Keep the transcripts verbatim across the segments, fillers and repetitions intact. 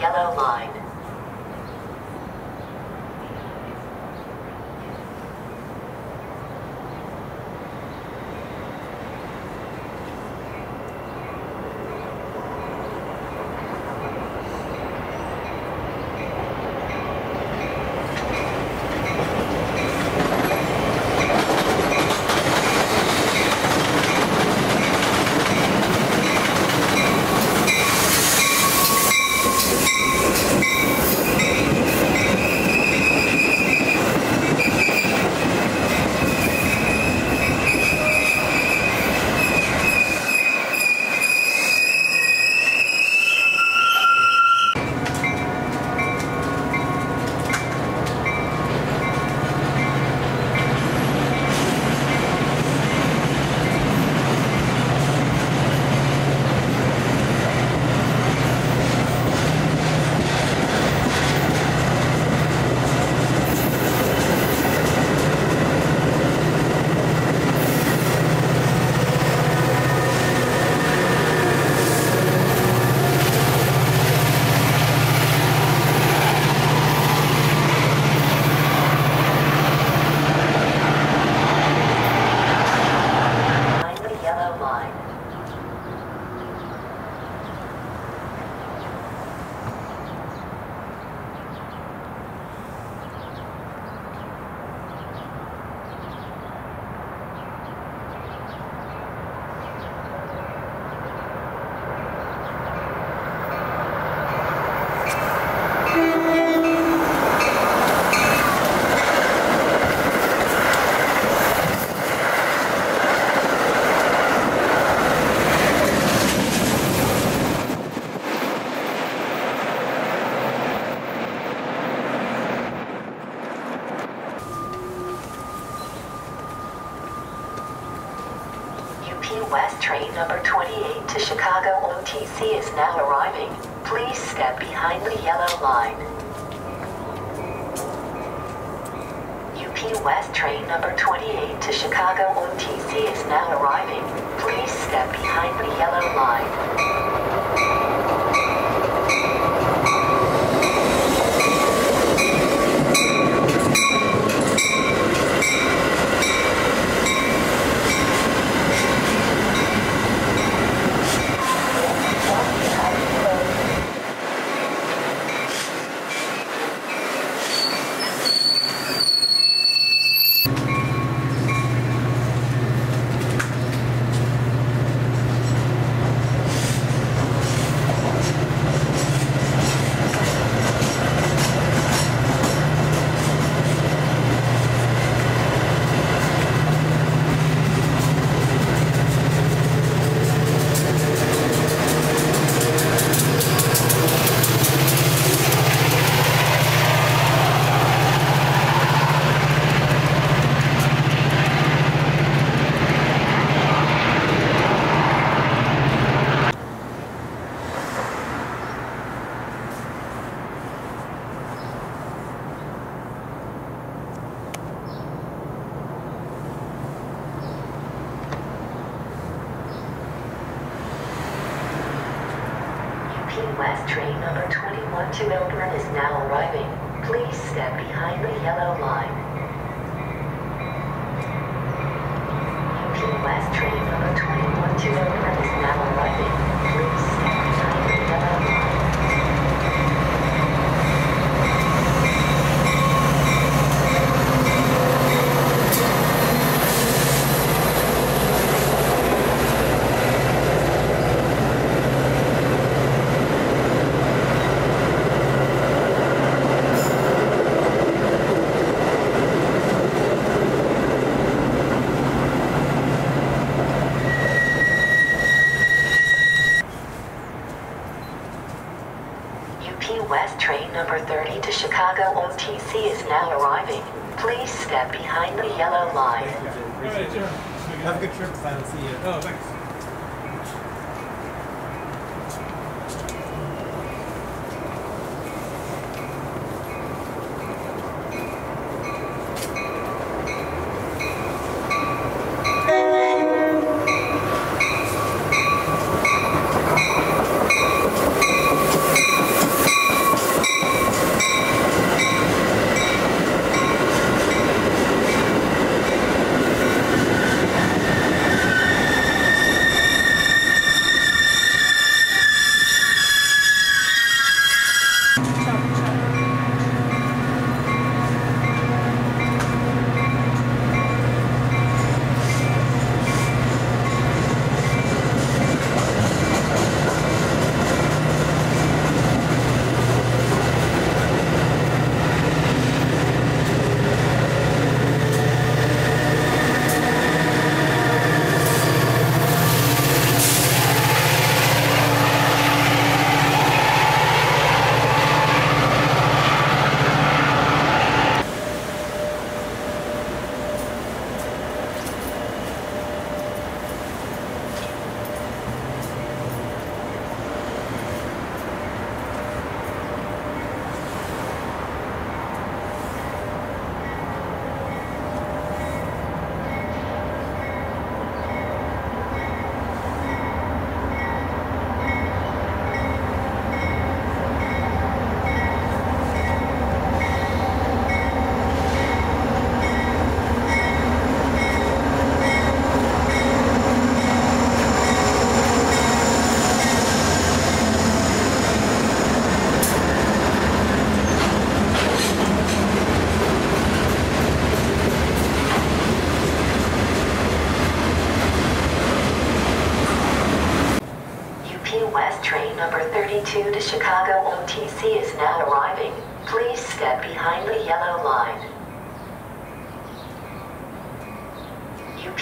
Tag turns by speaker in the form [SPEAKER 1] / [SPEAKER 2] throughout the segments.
[SPEAKER 1] yellow line. West train number twenty-eight to Chicago O T C is now arriving. Please step behind the yellow line. U P West train number twenty-eight to Chicago O T C is now arriving. Please step behind the yellow line. West train number twenty-one to Melbourne is now arriving. Please step behind the yellow line. U P West train number twenty-one to Melbourne is now arriving. Please step behind the yellow line. West train number thirty to Chicago O T C is now arriving. Please step behind the yellow line.
[SPEAKER 2] Alright, sure. Have a good trip if I don't see you. Oh, thanks.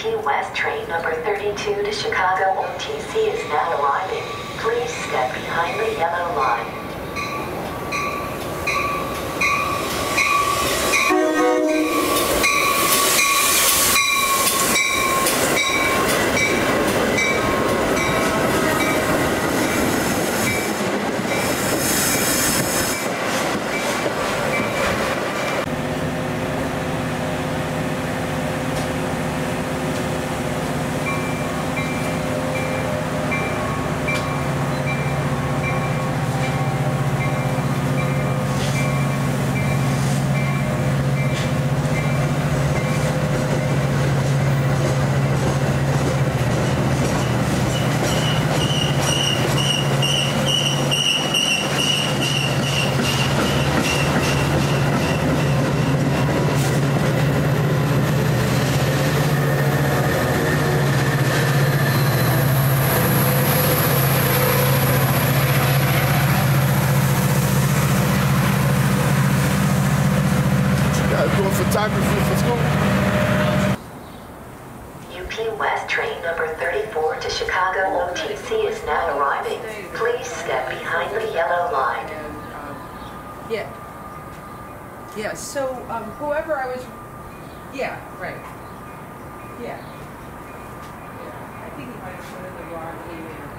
[SPEAKER 1] U P West train number thirty-two to Chicago O T C is now arriving. Please step behind the yellow line.
[SPEAKER 3] Doing photography for school.
[SPEAKER 1] U P West train number thirty-four to Chicago O T C is now arriving. Please step behind the yellow line.
[SPEAKER 4] Yeah. Yeah, so um, whoever I was, yeah, right. Yeah. Yeah. I think he might have put in the wrong email.